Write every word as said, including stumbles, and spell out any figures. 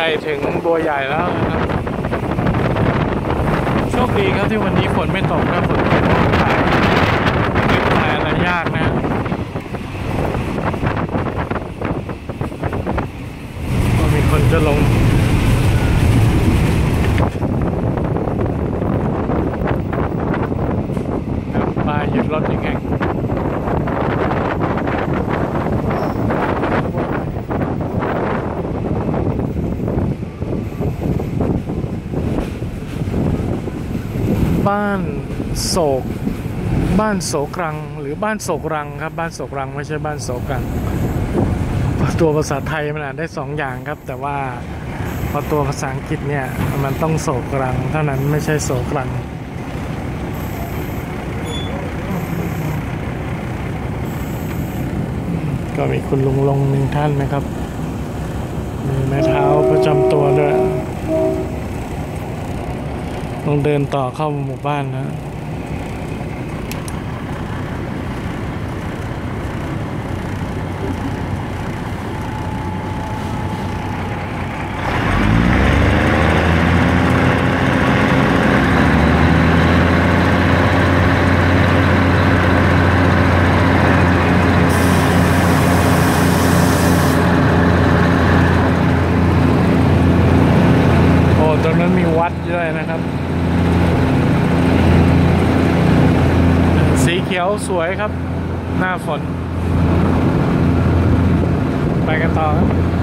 ล้ถึงบัวใหญ่แล้วนะครับโชคดีครับที่วันนี้ฝนไม่ตกถ้าฝนตกถ่ายคลิปถ่ายอะไรยากนะก็มีคนจะลงมาหยุดรถอีกแห่งบ้านโศกบ้านโศกรังหรือบ้านโศกรังครับบ้านโศกรังไม่ใช่บ้านโศกังตัวภาษาไทยมันอ่านได้สองอย่างครับแต่ว่าพอตัวภาษาอังกฤษเนี่ยมันต้องโศกรังเท่านั้นไม่ใช่โศกรังก็มีคุณลุงลงหนึ่งท่านนะครับมีไม้เท้าประจำตัวด้วยต้องเดินต่อเข้าหมู่บ้านนะตรงนั้นมีวัดด้วยนะครับสีเขียวสวยครับหน้าฝนไปกันต่อครับ